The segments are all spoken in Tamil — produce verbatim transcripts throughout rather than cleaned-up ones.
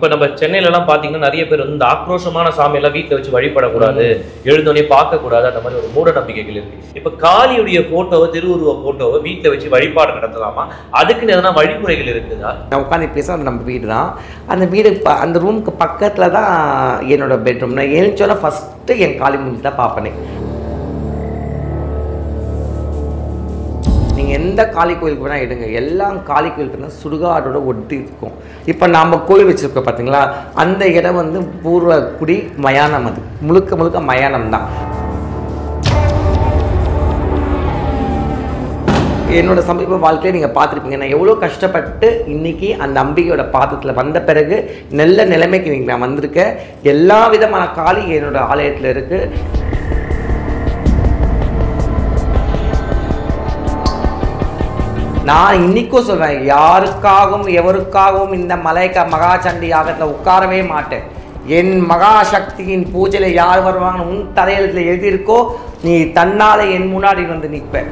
இப்ப நம்ம சென்னையிலலாம் பாத்தீங்கன்னா நிறைய பேர் வந்து ஆக்ரோஷமான சாமியெல்லாம் வீட்டில் வச்சு வழிபடக்கூடாது, எழுந்தோடனே பார்க்கக்கூடாது, அந்த மாதிரி ஒரு மூட நம்பிக்கைகள் இருக்கு. இப்ப காளியுடைய போட்டோவை திருவுருவ போட்டோவை வீட்டில் வச்சு வழிபாடு நடத்தலாமா? அதுக்குன்னு எதனா வழிமுறைகள் இருக்குதா? நான் உட்காந்து பேச அது நம்ம வீடு தான். அந்த வீடு அந்த ரூமுக்கு பக்கத்தில் தான் என்னோட பெட்ரூம். நான் எழுந்தோன்னா ஃபஸ்ட்டு என் காளி மூஞ்சி தான் பார்ப்பேனே. நீங்கள் எந்த காளி கோயிலுக்கு வேணால் எடுங்க, எல்லாம் காளி கோயிலுக்கு தான் சுடுகாடோட ஒட்டி இருக்கும். இப்போ நாம் கோயில் வச்சுருக்கோம் பார்த்தீங்களா, அந்த இடம் வந்து பூர்வ குடி மயானம், அது முழுக்க முழுக்க மயானம் தான். என்னோட சமீப வாழ்க்கையை நீங்கள் பார்த்துருப்பீங்க. நான் எவ்வளோ கஷ்டப்பட்டு இன்றைக்கி அந்த அம்பிகையோட பாதத்தில் வந்த பிறகு நல்ல நிலைமைக்கு இன்றைக்கி நான் வந்திருக்கேன். எல்லா விதமான காளி என்னோட ஆலயத்தில் இருக்குது. நான் இன்றைக்கும் சொல்கிறேன், யாருக்காகவும் எவருக்காகவும் இந்த மலைக்க மகாசண்டி யாகத்தில் உட்காரவே மாட்டேன். என் மகாசக்தியின் பூஜையில் யார் வருவாங்கன்னு உன் தலையெழுத்தில் எழுதியிருக்கோ, நீ தன்னால் என் முன்னாடி வந்து நிற்ப.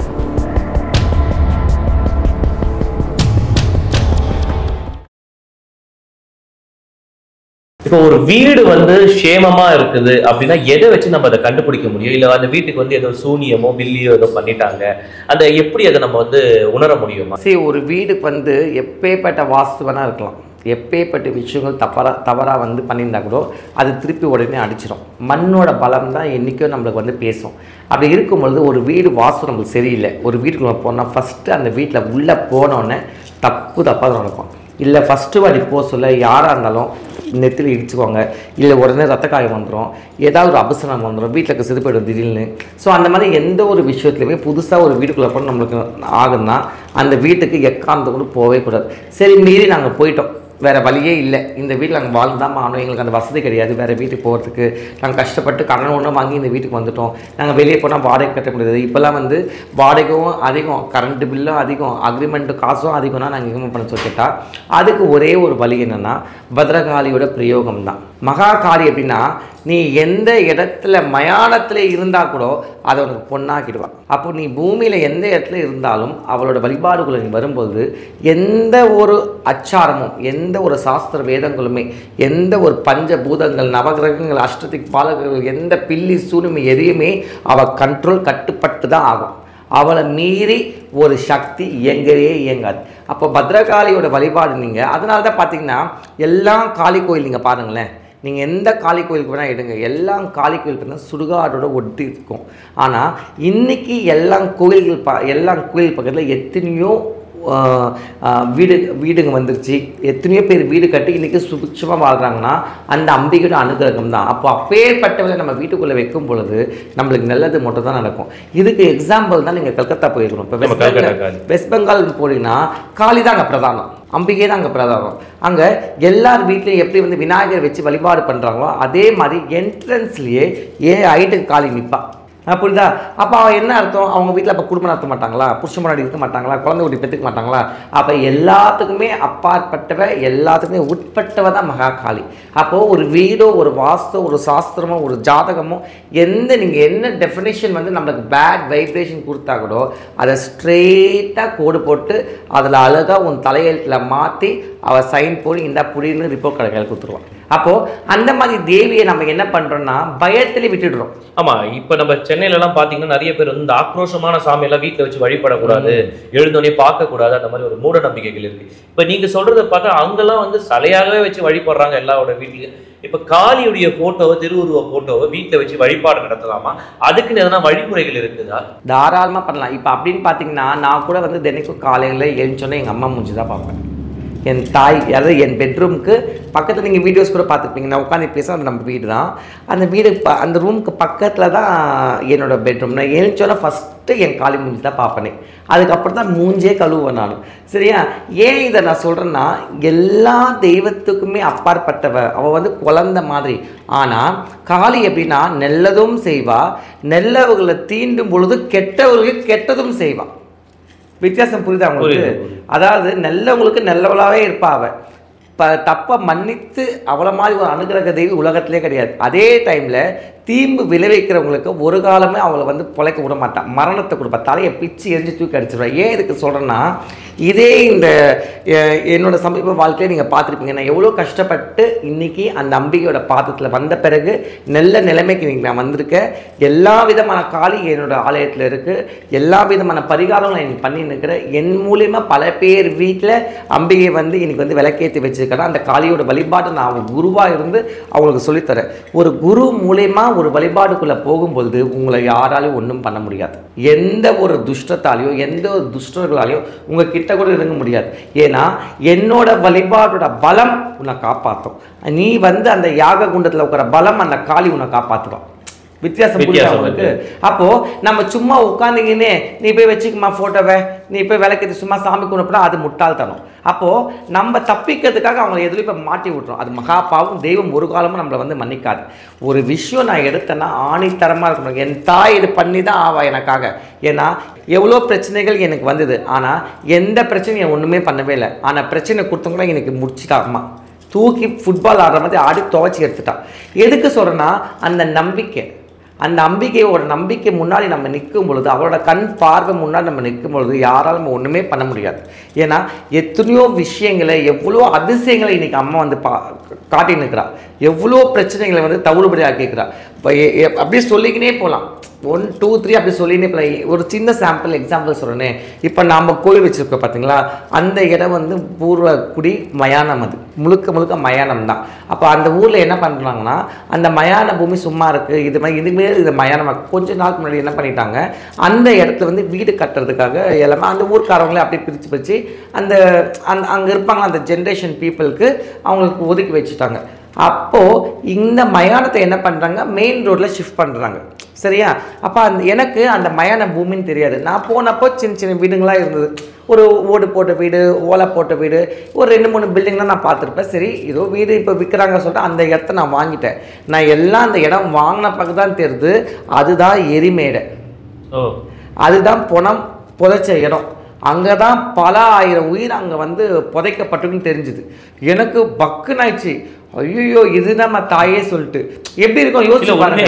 இப்போ ஒரு வீடு வந்து சேமமா இருக்குது அப்படின்னா எதை வச்சு நம்ம அதை கண்டுபிடிக்க முடியும்? இல்லை அந்த வீட்டுக்கு வந்து ஏதோ சூனியமோ பில்லியோ ஏதோ பண்ணிட்டாங்க, அந்த எப்படி அதை நம்ம வந்து உணர முடியுமா? சரி, ஒரு வீடுக்கு வந்து எப்பேற்பட்ட வாஸ்து வேணால் இருக்கலாம், எப்பேற்பட்ட விஷயங்கள் தவறாக தவறாக வந்து பண்ணியிருந்தா கூட அது திருப்பி உடனே அடிச்சிடும். மண்ணோட பலம் தான் என்றைக்கும் நம்மளுக்கு வந்து பேசும். அப்படி இருக்கும்பொழுது ஒரு வீடு வாஸ்து நம்மளுக்கு சரியில்லை, ஒரு வீட்டுக்குள்ளே போனால் ஃபஸ்ட்டு அந்த வீட்டில் உள்ளே போனோடனே தப்பு தப்பாக நடக்கும். இல்லை ஃபஸ்ட்டு வாடி போக சொல்ல யாராக இருந்தாலும் நெத்தியில் இடிச்சுக்கோங்க, இல்லை உடனே ரத்த காயம் வந்துடும், ஏதாவது ஒரு அபசனம் வந்துடும், வீட்டில் இருக்க சிறு போய்டும் திடீர்னு. ஸோ அந்த மாதிரி எந்த ஒரு விஷயத்துலையுமே புதுசாக ஒரு வீட்டுக்குள்ளே போய் நம்மளுக்கு ஆகுதுன்னா அந்த வீட்டுக்கு எக்காந்து கூட போகவே கூடாது. சரி, மீறி நாங்கள் போயிட்டோம், வேறு வழியே இல்லை, இந்த வீட்டில் நாங்கள் வாழ்ந்தாமல் ஆனோம், எங்களுக்கு அந்த வசதி கிடையாது வேறு வீட்டுக்கு போகிறதுக்கு, நாங்கள் கஷ்டப்பட்டு கடன் ஒன்று வாங்கி இந்த வீட்டுக்கு வந்துவிட்டோம், நாங்கள் வெளியே போனால் வாடகை கட்ட முடியாது. இப்போல்லாம் வந்து வாடகையும் அதிகம், கரண்ட்டு பில்லும் அதிகம், அக்ரிமெண்ட்டு காசும் அதிகம்னா நாங்கள் எங்கே பண்ண சொல்லி கேட்டால் அதுக்கு ஒரே ஒரு வழி என்னென்னா பத்ரகாளியோட பிரயோகம் தான். மகா காளி அப்படின்னா நீ எந்த இடத்துல மயானத்தில் இருந்தால் கூட அதை உனக்கு பொண்ணாக்கிடுவான். அப்போ நீ பூமியில் எந்த இடத்துல இருந்தாலும் அவளோட வழிபாடுகளை நீ வரும்போது எந்த ஒரு அச்சாரமும் எந்த ஒரு சாஸ்திர வேதங்களுமே எந்த ஒரு பஞ்சபூதங்கள் நவகிரகங்கள் அஷ்டதிக் பாலகர்கள் எந்த பில்லி சூனிமை எதையுமே அவள் கண்ட்ரோல் கட்டுப்பட்டு தான் ஆகும். அவளை மீறி ஒரு சக்தி இயங்கவே இயங்காது. அப்போ பத்ரகாளியோட வழிபாடு நீங்கள் அதனால தான் பார்த்தீங்கன்னா எல்லாம் காளி கோயில் நீங்கள் பாருங்களேன், நீங்கள் எந்த காளி கோயிலுக்கு வேணால் எடுங்க, எல்லாம் காளி கோயிலுக்கு தான் சுடுகாடோட ஒட்டி இருக்கும். ஆனால் இன்றைக்கி எல்லாம் கோயில்கள் ப எல்லாம் கோயில் பக்கத்தில் எத்தனையோ வீடு வீடுங்க வந்துருச்சு, எத்தனையோ பேர் வீடு கட்டி இன்றைக்கி சுபிட்சமாக வாழ்கிறாங்கன்னா அந்த அம்பிகையோட அனுகிரகம் தான். அப்போ அப்பேற்பட்டவரை நம்ம வீட்டுக்குள்ளே வைக்கும் பொழுது நம்மளுக்கு நல்லது மட்டும் தான் நடக்கும். இதுக்கு எக்ஸாம்பிள் தான் நீங்கள் கல்கத்தா போயிருக்கணும். இப்போ வெஸ்ட் பெங்கால் வெஸ்ட் பெங்கால் போனீங்கன்னா காளி தான் அங்கே பிரதானம், அம்பிகை தான் அங்கே பிரதானம். அங்கே எல்லார் வீட்லேயும் எப்படி வந்து விநாயகர் வச்சு வழிபாடு பண்ணுறாங்களோ அதே மாதிரி என்ட்ரன்ஸ்லேயே ஏ ஐட்டுக்கு காளி நிற்பா. புரியுதா? அப்போ அவன் என்ன அர்த்தம், அவங்க வீட்டில் அப்போ குடும்பம் நடத்த மாட்டாங்களா, புருஷன் முன்னாடி இருக்க மாட்டாங்களா, குழந்தை குட்டி பெற்றுக்க மாட்டாங்களா? அப்போ எல்லாத்துக்குமே அப்பாற்பட்டவ எல்லாத்துக்குமே உட்பட்டவ தான் மகா காளி. அப்போது ஒரு வீடோ ஒரு வாஸ்தோ ஒரு சாஸ்திரமோ ஒரு ஜாதகமோ எந்த நீங்கள் என்ன டெஃபினேஷன் வந்து நம்மளுக்கு பேட் வைப்ரேஷன் கொடுத்தா கூட அதை ஸ்ட்ரெயிட்டாக கோடு போட்டு அதில் அழகாக உன் தலையெழுத்தில் மாற்றி அவள் சைன் போய் இந்த புடின்னு ரிப்போர்ட் கடையில் கொடுத்துருவான். அப்போது அந்த மாதிரி தேவியை நம்ம என்ன பண்ணுறோன்னா பயத்திலே விட்டுடுறோம். ஆமாம், இப்போ நம்ம சென்னையிலலாம் பார்த்தீங்கன்னா நிறைய பேர் வந்து ஆக்ரோஷமான சாமியெல்லாம் வீட்டில் வச்சு வழிபடக்கூடாது, எழுந்தோடனே பார்க்கக்கூடாது, அந்த மாதிரி ஒரு மூட நம்பிக்கைகள் இருக்குது. இப்போ நீங்கள் சொல்கிறத பார்த்தா அங்கெல்லாம் வந்து சிலையாகவே வச்சு வழிபடுறாங்க எல்லாரோட வீட்லையும். இப்போ காளியுடைய ஃபோட்டோவை திருவுருவ ஃபோட்டோவை வீட்டில் வச்சு வழிபாடு நடத்தலாமா? அதுக்குன்னு எதனா வழிமுறைகள் இருக்குதா? தாராளமாக பண்ணலாம். இப்போ அப்படின்னு பார்த்தீங்கன்னா நான் கூட வந்து தினைக்கும் காலையில் எழுந்தோன்னே எங்கள் அம்மா மூஞ்சி தான் பார்ப்பேன். என் தாய், அதாவது என் பெட்ரூமுக்கு பக்கத்தில் நீங்கள் வீடியோஸ் கூட பார்த்துருப்பீங்க, நான் உட்காந்து பேச அது நம்ம வீடு தான். அந்த வீடு ப அந்த ரூமுக்கு பக்கத்தில் தான் என்னோட பெட்ரூம். நான் எழுந்தோன்னா ஃபஸ்ட்டு என் காளி மூஞ்சி தான் பார்ப்பேனே, அதுக்கப்புறம் தான் மூஞ்சே கழுவுவேன் நான். சரியா? ஏன் இதை நான் சொல்கிறேன்னா எல்லா தெய்வத்துக்குமே அப்பாற்பட்டவ, அவள் வந்து குழந்தை மாதிரி. ஆனால் காளி எப்படின்னா நல்லதும் செய்வா, நல்லவர்களை தீண்டும் பொழுது கெட்டவர்களுக்கு கெட்டதும் செய்வாள். வித்தியாசம் புரியுதா அவங்களுக்கு? அதாவது நல்லவங்களுக்கு நல்லவளாகவே இருப்பா அவள். இப்போ தப்பை மன்னித்து அவளை மாதிரி ஒரு அனுகிரக தெய்வம் உலகத்திலே கிடையாது. அதே டைமில் தீம்பு விளைவிக்கிறவங்களுக்கு ஒரு காலமே அவளை வந்து பொழைக்க விட மாட்டான், மரணத்தை கொடுப்பா, தலையை பிச்சு எரிஞ்சு தூக்கி அடிச்சிடுவா. ஏன் இதுக்கு சொல்கிறேன்னா இதே இந்த என்னோட சமீப வாழ்க்கையை நீங்கள் பார்த்துருப்பீங்க. நான் எவ்வளோ கஷ்டப்பட்டு இன்னைக்கு அந்த அம்பிகையோட பாதத்தில் வந்த பிறகு நல்ல நிலைமைக்கு இன்னைக்கு நான் வந்திருக்கேன். எல்லா விதமான காளி என்னோட ஆலயத்தில் இருக்குது. எல்லா விதமான பரிகாரங்களும் நான் இன்னைக்கு பண்ணி நிற்கிறேன். என் மூலியமாக பல பேர் வீட்டில் அம்பிகை வந்து இன்னைக்கு வந்து விளக்கேற்றி வச்சிருக்கிறேன். அந்த காளியோட வழிபாட்டை நான் அவங்க குருவாக இருந்து அவங்களுக்கு சொல்லித்தரேன். ஒரு குரு மூலயமா ஒரு வழிபாடுக்குள்ளே போகும்பொழுது உங்களை யாராலையும் ஒன்றும் பண்ண முடியாது. எந்த ஒரு துஷ்டத்தாலேயோ எந்த ஒரு துஷ்டர்களாலேயோ உங்கள் கிட்ட கூட இருக்க முடியாது. ஏன்னா என்னோட வழிபாடோட பலம் உன்னை காப்பாற்றும். நீ வந்து அந்த யாக குண்டத்தில் இருக்கிற பலம் அந்த காளி உன்னை காப்பாற்றுவான். வித்தியாசம் இருக்கு. அப்போ நம்ம சும்மா உட்காந்துங்கன்னே நீ போய் வச்சுக்குமா போட்டோவை, நீ போய் விளக்கேற்றி சும்மா சாமி கும்பிட்டா அது முட்டாள்தனம். அப்போ நம்ம தப்பிக்கிறதுக்காக அவங்களை எதுலையும் இப்போ மாட்டி விட்டுறோம். அது மகாபாவும் தெய்வம் ஒரு காலமும் நம்மளை வந்து மன்னிக்காது. ஒரு விஷயம் நான் எடுத்தேன்னா ஆணித்தரமாக இருக்கணும். என் தாய் இது பண்ணி தான் ஆவா எனக்காக. ஏன்னா எவ்வளோ பிரச்சனைகள் எனக்கு வந்தது, ஆனால் எந்த பிரச்சனையும் ஒன்றுமே பண்ணவே இல்லை. ஆனால் பிரச்சனை கொடுத்தவங்கள எனக்கு முடிச்சுட்டாங்கம்மா. தூக்கி ஃபுட்பால் ஆடுற மாதிரி ஆடி துவைச்சி எடுத்துட்டான். எதுக்கு சொல்கிறேன்னா அந்த நம்பிக்கை, அந்த அம்பிகையோட நம்பிக்கை முன்னாடி நம்ம நிற்கும் பொழுது, அவரோட கண் பார்வை முன்னாடி நம்ம நிற்கும் பொழுது யாராலும் நம்ம ஒன்றுமே பண்ண முடியாது. ஏன்னா எத்தனையோ விஷயங்களை எவ்வளோ அதிசயங்களை இன்றைக்கி அம்மா வந்து பா காட்டி நிற்கிறா. எவ்வளோ பிரச்சனைகளை வந்து தவிடுபடியாக கேட்குறா. இப்போ அப்படியே சொல்லிக்கினே போகலாம். ஒன் டூ த்ரீ அப்படி சொல்லினே போகலாம். ஒரு சின்ன சாம்பிள் எக்ஸாம்பிள் சொல்கிறேனே, இப்போ நாம் கோயில் வச்சுருக்கோம் பார்த்தீங்களா, அந்த இடம் வந்து பூர்வக்குடி மயானம். அது முழுக்க முழுக்க மயானம் தான். அப்போ அந்த ஊரில் என்ன பண்ணுறாங்கன்னா, அந்த மயான பூமி சும்மா இருக்குது, இது மாதிரி இதுமாரி இது மயானமாக கொஞ்ச நாளுக்கு முன்னாடி என்ன பண்ணிட்டாங்க, அந்த இடத்துல வந்து வீடு கட்டுறதுக்காக எல்லாமே அந்த ஊர்க்காரவங்களே அப்படியே பிரித்து வச்சு அந்த அந் அங்கே இருப்பாங்களா அந்த ஜென்ரேஷன் பீப்புளுக்கு அவங்களுக்கு ஒதுக்கி வச்சுட்டாங்க. அப்போது இந்த மயானத்தை என்ன பண்ணுறாங்க, மெயின் ரோட்டில் ஷிஃப்ட் பண்ணுறாங்க. சரியா? அப்போ அந்த எனக்கு அந்த மயான பூமின்னு தெரியாது. நான் போனப்போ சின்ன சின்ன வீடுங்களாக இருந்தது. ஒரு ஓடு போட்ட வீடு, ஓலை போட்ட வீடு, ஒரு ரெண்டு மூணு பில்டிங்லாம் நான் பார்த்துருப்பேன். சரி, ஏதோ வீடு இப்போ விற்கிறாங்க சொல்லிட்டு அந்த இடத்த நான் வாங்கிட்டேன். நான் எல்லாம் அந்த இடம் வாங்கின பக்கம் தான் தெரியுது, அதுதான் எரிமேடை, அதுதான் பொணம் புதைச்ச இடம். அங்கே தான் பல ஆயிரம் உயிர் அங்கே வந்து புதைக்கப்பட்டுன்னு தெரிஞ்சுது. எனக்கு பக்குன்னு ஆயிடுச்சு. ஐயோ, இது நம்ம தாயே சொல்லிட்டு எப்படி இருக்கும் யோசிச்சு பாருங்க.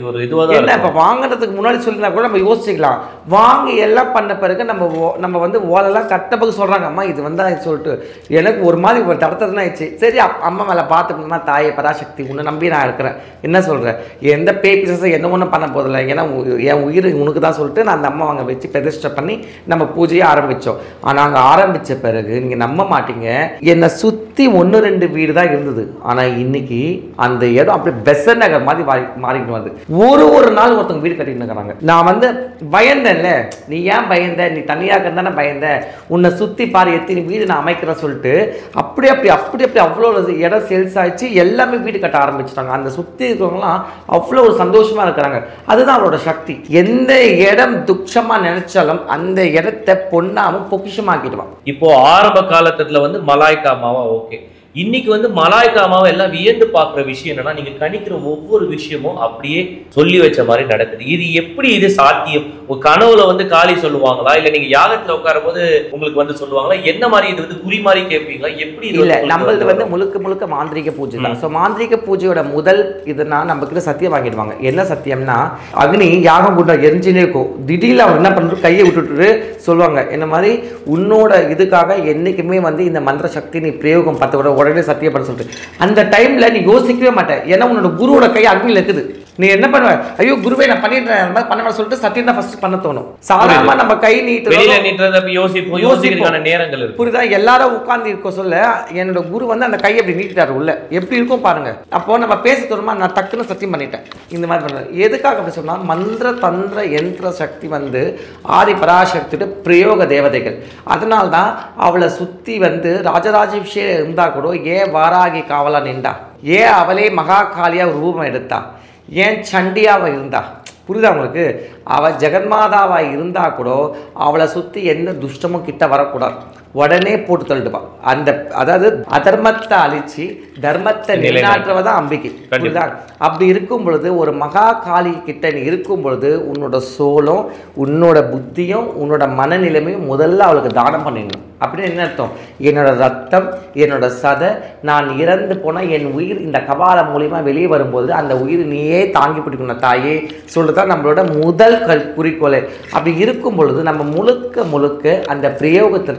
என்ன இப்போ வாங்குறதுக்கு முன்னாடி சொல்லினா கூட நம்ம யோசிச்சுக்கலாம். வாங்கி எல்லாம் பண்ண பிறகு நம்ம நம்ம வந்து ஓலெல்லாம் கட்டப்பக்கு சொல்கிறாங்க, அம்மா இது வந்தா சொல்லிட்டு எனக்கு ஒரு மாதிரி ஒரு தடத்ததுன்னு ஆயிடுச்சு. சரி, அம்மா மேலே பார்த்துக்கணுமா, தாயை பராசக்தி உன்னை நம்பி நான் இருக்கிறேன், என்ன சொல்கிறேன், எந்த பேபிசஸை என்ன ஒன்றும் பண்ண போதில்லை, ஏன்னா என் உயிர் உனக்கு தான் சொல்லிட்டு நான் அந்த அம்மா அங்கே வச்சு பிரதிஷ்டை பண்ணி நம்ம பூஜையை ஆரம்பித்தோம். ஆனால் அங்கே ஆரம்பித்த பிறகு நீங்கள் நம்ப மாட்டீங்க, என்னை சுற்றி ஒன்று ரெண்டு வீடு தான் இருந்தது. ஆனால் இன்னைக்கு அந்த இடம் அப்படியே பெசன் நகர் மாதிரி மாறிக்கிட்டு வருது. ஒரு ஒரு நாள் ஒருத்தவங்க வீடு கட்டிட்டு இருக்கிறாங்க. நான் வந்து பயந்தேன்ல, நீ ஏன் பயந்த, நீ தனியாக தானே பயந்த, உன்னை சுற்றி பாரு எத்தனை வீடு நான் அமைக்கிறேன் சொல்லிட்டு அப்படி அப்படி அப்படி அப்படி அவ்வளோ இடம் சேல்ஸ் ஆயிடுச்சு. எல்லாமே வீடு கட்ட ஆரம்பிச்சிட்டாங்க. அந்த சுற்றி இருக்கிறவங்களாம் அவ்வளோ ஒரு சந்தோஷமாக இருக்கிறாங்க. அதுதான் அவரோட சக்தி. எந்த இடம் துச்சமாக நினைச்சாலும் அந்த இடத்த பொண்ணாமல் பொக்கிஷமாக்கிடுவான். இப்போ ஆரம்ப காலத்துல வந்து மலாய்க்கா மாவா ஓகே, இன்னைக்கு வந்து மலாய்க்கா அம்மாவை எல்லாம் வியந்து பார்க்குற விஷயம் என்னன்னா, நீங்க கணிக்கிற ஒவ்வொரு விஷயமும் அப்படியே சொல்லி வச்ச மாதிரி நடக்குது. இது எப்படி இது சாத்தியம்? ஒரு கனவுல வந்து காளி சொல்லுவாங்களா, இல்ல நீங்க யாகத்துல உட்காரும் போது உங்களுக்கு வந்து சொல்லுவாங்களா, என்ன மாதிரி இது வந்து குறி மாதிரி கேட்பீங்களா, எப்படி? இல்ல, நம்மளது வந்து முழுக்க முழுக்க மாந்திரிக பூஜை தான். ஸோ மாந்திரிக பூஜையோட முதல் இதுனா நம்ம கிட்ட சத்தியம் வாங்கிடுவாங்க. என்ன சத்தியம்னா, அக்னி யாகம் கூட எரிஞ்சுனே இருக்கும். திடீர்னு அவங்க என்ன பண்றது, கையை விட்டுட்டு சொல்லுவாங்க, என்ன மாதிரி உன்னோட இதுக்காக என்னைக்குமே வந்து இந்த மந்திர சக்தி நீ பிரயோகம் பத்து கூட உடனே சத்தியப்பட சொல்லிட்டு அந்த டைம்ல நீ யோசிக்கவே மாட்டேன். ஏன்னா உன்னோட குருவோட கை அக்னியில் இருக்குது. நீ என்ன பண்ணுவ, ஐயோ குருவே நான் பண்ணிட்டேன் பண்ண சொல்லிட்டு சத்தியம் தான் ஃபர்ஸ்ட் பண்ண தோணும். சாதாரணமா நம்ம கை நீட்டுறது யோசிக்கிற நேரங்கள் இருக்கு, புரியுதா? எல்லாரும் உட்கார்ந்து இருக்க சொல்ல என்னோட குரு வந்து அந்த கையை அப்படி நீட்டிட்டாரு உள்ள, எப்படி இருக்கும் பாருங்க. அப்போ நம்ம பேச தோணுமா, நான் டக்குன்னு சத்தியம் பண்ணிட்டேன் இந்த மாதிரி பண்ண. எதுக்காக அப்படி சொன்னா, மந்திர தந்திர யந்திர சக்தி வந்து ஆதி பராசக்தியோட பிரயோக தேவதைகள். அதனால தான் அவளை சுத்தி வந்து ராஜராஜேஸ்வரி இருந்தா கூட ஏன் வாராகி காவலா நின்றா, ஏன் அவளே மகா காளியா ரூபம் எடுத்தா, ஏன் சண்டியாவை இருந்தா, புரியுதா உங்களுக்கு? அவள் ஜெகன்மாதாவாக இருந்தால் கூட அவளை சுற்றி எந்த துஷ்டமும் கிட்ட வரக்கூடாது, உடனே போட்டு தள்ளிடுவான். அந்த அதாவது அதர்மத்தை அழிச்சு தர்மத்தை நிலைநாட்டுவதான் அம்பிகை, புரியுதா? அப்படி இருக்கும் பொழுது ஒரு மகா காளி கிட்ட நீ இருக்கும் பொழுது உன்னோட சோலும் உன்னோட புத்தியும் உன்னோட மனநிலைமையும் முதல்ல அவளுக்கு தானம் பண்ணிடணும். அப்படின்னு என்ன அர்த்தம்? என்னோட ரத்தம், என்னோட சதை, நான் இறந்து போனால் என் உயிர் இந்த கபாலம் மூலியமா வெளியே வரும்போது அந்த உயிர் நீயே தாங்கி பிடிக்கணும் தாயே சொல்லுதான் நம்மளோட முதல் கல் குறிக்கோளை. அப்படி இருக்கும் பொழுது நம்ம முழுக்க முழுக்க அந்த பிரயோகத்திற்கு சொல்ல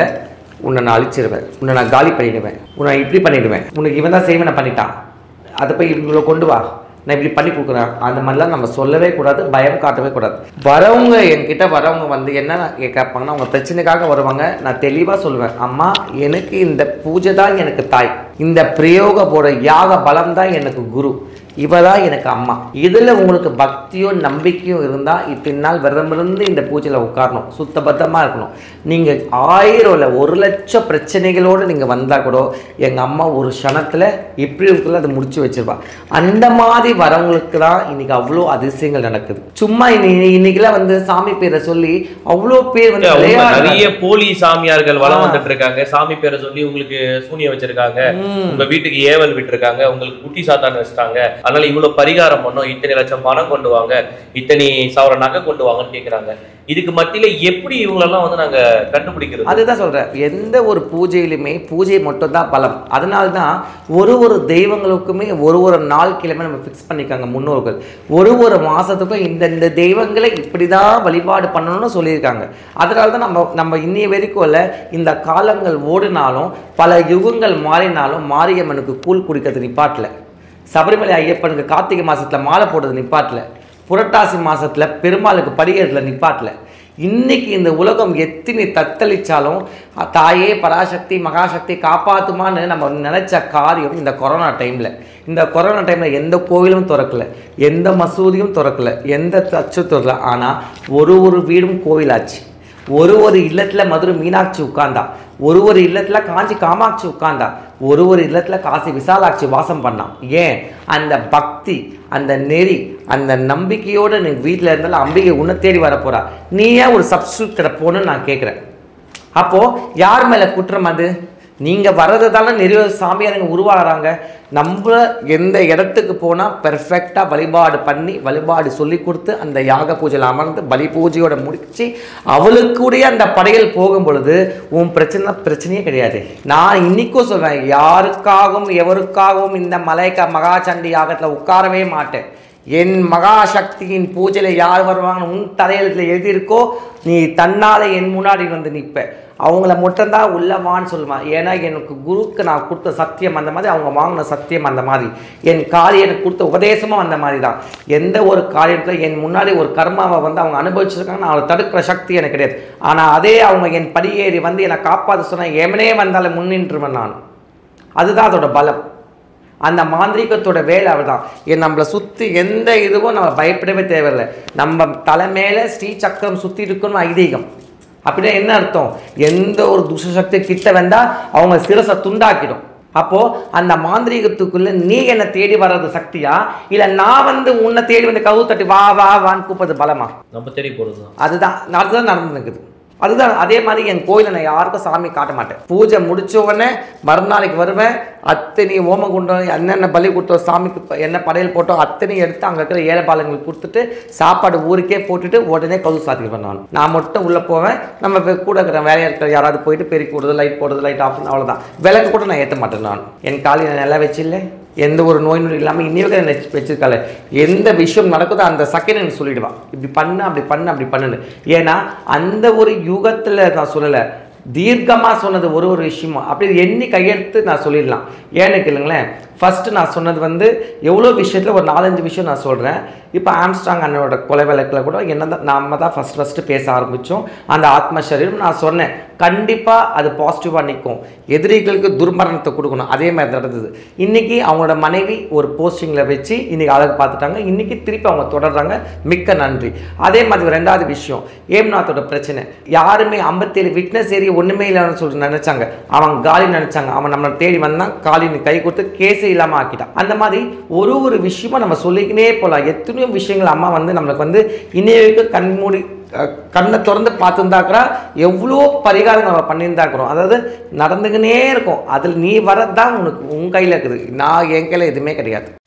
இல்லை, உன்னை நான் அழிச்சிருவேன், உன்னை நான் காலி பண்ணிடுவேன், உன்னை இப்படி பண்ணிடுவேன், உனக்கு இவன் தான் செய்வனை பண்ணிட்டான், அதை போய் இவங்களை கொண்டு வா, நான் இப்படி பண்ணி கொடுக்குறேன், அந்த மாதிரிலாம் நம்ம சொல்லவே கூடாது, பயம் காட்டவே கூடாது. வரவங்க என்கிட்ட வரவங்க வந்து என்ன கேட்பாங்கன்னா, அவங்க பிரச்சனைக்காக வருவாங்க. நான் தெளிவாக சொல்லுவேன், அம்மா எனக்கு இந்த பூஜை தான் எனக்கு தாய், இந்த பிரயோக போட யாக பலம் தான் எனக்கு குரு, இவ தான் எனக்கு அம்மா. இதில் உங்களுக்கு பக்தியும் நம்பிக்கையும் இருந்தால் இப்பின்னால் விரதமிருந்து இந்த பூஜையில் உட்காரணும், சுத்தபத்தமாக இருக்கணும். நீங்கள் ஆயிரம் இல்லை ஒரு லட்சம் பிரச்சனைகளோடு நீங்கள் வந்தால் கூட எங்கள் அம்மா ஒரு க்ஷணத்தில் இப்படி இருக்குள்ள அதை முடிச்சு வச்சிருவா. அந்த மாதிரி வரவங்களுக்கு தான் இன்னைக்கு அவ்வளோ அதிசயங்கள் நடக்குது. சும்மா இன்னைக்கெல்லாம் வந்து சாமி பேரை சொல்லி அவ்வளோ பேர் வந்து நிறைய போலி சாமியார்கள் வளம் வந்துட்டு இருக்காங்க. சாமி பேரை சொல்லி உங்களுக்கு சூனியம் வச்சிருக்காங்க, உங்க வீட்டுக்கு ஏவல் விட்டுருக்காங்க, உங்களுக்கு குட்டி சாத்தான் வச்சுட்டாங்க, அதனால இவ்வளவு பரிகாரம் பண்ணோம், இத்தனை லட்சம் பணம் கொண்டு வாங்க, இத்தனை சவர நகை கொண்டு வாங்கன்னு கேட்குறாங்க. இதுக்கு மத்தியில எப்படி இவங்களெல்லாம் வந்து நாங்க கண்டுபிடிக்கிறது? அதுதான் சொல்றேன், எந்த ஒரு பூஜையிலுமே பூஜை மட்டும் தான் பலம். அதனால தான் ஒரு ஒரு தெய்வங்களுக்குமே ஒரு ஒரு நாள் கிழமை நம்ம ஃபிக்ஸ் பண்ணிக்காங்க முன்னோர்கள். ஒரு ஒரு மாசத்துக்கும் இந்த இந்த தெய்வங்களை இப்படிதான் வழிபாடு பண்ணணும்னு சொல்லியிருக்காங்க. அதனால தான் நம்ம நம்ம இன்னைய வரைக்கும் இல்லை, இந்த காலங்கள் ஓடினாலும் பல யுகங்கள் மாறினாலும் மாரியம்மனுக்கு கூழ் குடிக்கிறது நிப்பாட்டல, சபரிமலை ஐயப்பனுக்கு கார்த்திகை மாசத்துல மாலை போடுறது நிப்பாட்டல, புரட்டாசி மாசத்துல பெருமாளுக்கு படிக்கிறதுல நிப்பாட்டல. இன்னைக்கு இந்த உலகம் எத்தனை தத்தளிச்சாலும் தாயே பராசக்தி மகாசக்தி காப்பாத்துமான்னு நம்ம நினைச்ச காரியம் இந்த கொரோனா டைம்ல இந்த கொரோனா டைம்ல எந்த கோவிலும் திறக்கல, எந்த மசூதியும் திறக்கல, எந்த தச்சு திறக்கல. ஆனா ஒரு ஒரு வீடும் கோவிலாச்சு. ஒரு ஒரு இல்லத்துல மதுரை மீனாட்சி உட்கார்ந்தா, ஒரு ஒரு இல்லத்துல காஞ்சி காமாட்சி உட்கார்ந்தா, ஒரு ஒரு இல்லத்துல காசி விசாலாட்சி வாசம் பண்ணான். ஏன்? அந்த பக்தி, அந்த நெறி, அந்த நம்பிக்கையோடு நீ வீட்டில் இருந்தாலும் அம்பிகை உன்னை தேடி வர போறா. நீ ஏன் ஒரு சப்ஸ்டியூட் கடை போகணுன்னு நான் கேட்குறேன். அப்போ யார் மேல குற்றம் அது? நீங்க வர்றதால நிறைய சாமியாருங்க உருவாகிறாங்க. நம்ம எந்த இடத்துக்கு போனால் பெர்ஃபெக்டாக வழிபாடு பண்ணி வழிபாடு சொல்லி கொடுத்து அந்த யாக பூஜையில் அமர்ந்து பலி பூஜையோட முடிச்சு அவளுக்குடைய அந்த படையல் போகும் பொழுது உன் பிரச்சனை பிரச்சனையே கிடையாது. நான் இன்னைக்கும் சொல்வேன், யாருக்காகவும் எவருக்காகவும் இந்த மலைக்க மகாசண்டி யாகத்தில் உட்காரவே மாட்டேன். என் மகாசக்தியின் பூஜையில் யார் வருவாங்கன்னு உன் தலையெழுத்தில் எழுதியிருக்கோ நீ தன்னால என் முன்னாடி வந்து நிற்ப. அவங்கள மட்டும்தான் உள்ளவான்னு சொல்லுவான். ஏன்னா எனக்கு குருக்கு நான் கொடுத்த சத்தியம் அந்த மாதிரி, அவங்க வாங்கின சத்தியம் அந்த மாதிரி, என் காரியம் எனக்கு கொடுத்த உபதேசமும் அந்த மாதிரி தான். எந்த ஒரு காரியத்தில் என் முன்னாடி ஒரு கர்மாவை வந்து அவங்க அனுபவிச்சிருக்காங்க, நான் அவளை தடுக்கிற சக்தி எனக்கு கிடையாது. ஆனால் அதே அவங்க என் படியேறி வந்து என்னை காப்பாற்ற சொன்னால் எவனே வந்தாலும் முன்னின்றுவன் நான். அதுதான் அதோட பலம். அந்த மாந்திரிகத்தோட வேலை அவள் தான். என் நம்மளை சுற்றி எந்த இதுவும் நம்ம பயப்படவே தேவையில்லை. நம்ம தலைமையில ஸ்ரீ சக்கரம் சுற்றி இருக்கணும் ஐதீகம். அப்படின்னா என்ன அர்த்தம்? எந்த ஒரு துஷ்சக்தி கிட்ட வந்தால் அவங்க சிரசை துண்டாக்கிடும். அப்போ அந்த மாந்திரிகத்துக்குள்ள நீ என்னை தேடி வர்றது சக்தியா, இல்லை நான் வந்து உன்னை தேடி வந்து கவு தட்டி வா வா வான்னு கூப்பிடுறது பலமா? நம்ம தேடி போகிறது அதுதான் அதுதான் நடந்துருக்குது. அதுதான் அதே மாதிரி என் கோயிலை நான் யாருக்கும் சாமி காட்ட மாட்டேன். பூஜை முடிச்ச உடனே மறுநாளைக்கு வருவேன், அத்தனை ஓமகுண்டம் என்னென்ன பலி கொடுத்தோம் சாமிக்கு என்ன படையல் போட்டோம் அத்தனை எடுத்து அங்கே இருக்கிற ஏழைப்பாளங்களுக்கு கொடுத்துட்டு சாப்பாடு ஊருக்கே போட்டுட்டு உடனே கவு சாத்திக்குவேன். நான் நான் மட்டும் உள்ளே போவேன். நம்ம கூட இருக்கிற வேலையாக இருக்கிற யாராவது போயிட்டு பெருக்கி விடுறது, லைட் போடுறது, லைட் ஆஃப், அவ்வளோதான். விளக்கு கூட நான் ஏற்ற மாட்டேன். நான் என் காலையில் நல்லா வச்சில்லை, எந்த ஒரு நோய் நொடி இல்லாமல் இன்னைக்கு வச்சிருக்காள். எந்த விஷயம் நடக்குதோ அந்த செகண்ட் எனக்கு சொல்லிடுவான், இப்படி பண்ணு அப்படி பண்ணு அப்படி பண்ணுன்னு. ஏன்னா அந்த ஒரு யுகத்தில் நான் சொல்லலை, தீர்க்கமாக சொன்னது ஒரு ஒரு விஷயமும் அப்படி எண்ணி கையெடுத்து நான் சொல்லிடலாம். ஏன்னு கேளுங்களேன், ஃபஸ்ட்டு நான் சொன்னது வந்து எவ்வளோ விஷயத்தில் ஒரு நாலஞ்சு விஷயம் நான் சொல்கிறேன். இப்போ ஆம்ஸ்ட்ராங் அண்ணனோட கொலை வழக்கில் கூட என்ன தான் நம்ம தான் ஃபஸ்ட் ஃபஸ்ட்டு பேச ஆரம்பித்தோம். அந்த ஆத்ம சரீரம் நான் சொன்னேன், கண்டிப்பாக அது பாசிட்டிவாக நிற்கும், எதிரிகளுக்கு துர்மரணத்தை கொடுக்கணும். அதே மாதிரி நடந்தது. இன்றைக்கி அவங்களோட மனைவி ஒரு போஸ்டிங்கில் வச்சு இன்றைக்கி அழகு பார்த்துட்டாங்க. இன்றைக்கி திருப்பி அவங்க தொடர்றாங்க, மிக்க நன்றி. அதே மாதிரி ரெண்டாவது விஷயம், ஏம்நாத்தோட பிரச்சனை. யாருமே ஐம்பத்தேழு விட்னஸ் ஏறி ஒன்றுமே இல்லைன்னு சொல்லிட்டு நினச்சாங்க. அவன் காலி நினச்சாங்க, அவன் நம்மளை தேடி வந்தான், காலின்னு கை கொடுத்து கேஸே இல்லாமல் ஆக்கிட்டான். அந்த மாதிரி ஒரு ஒரு விஷயமும் நம்ம சொல்லிக்கினே போகலாம். எத்தனையோ விஷயங்கள் அம்மா வந்து நம்மளுக்கு வந்து இன்னைக்கு கண்மூடி கண்ணை திறந்து பார்த்துருந்தாக்கிறா எவ்வளோ பரிகாரம் நம்ம பண்ணியிருந்தாக்கிறோம். அதாவது நடந்துக்கினே இருக்கும். அதில் நீ வரதான் உனக்கு உன் கையில் இருக்குது. நான் என் கையில் எதுவுமே கிடையாது.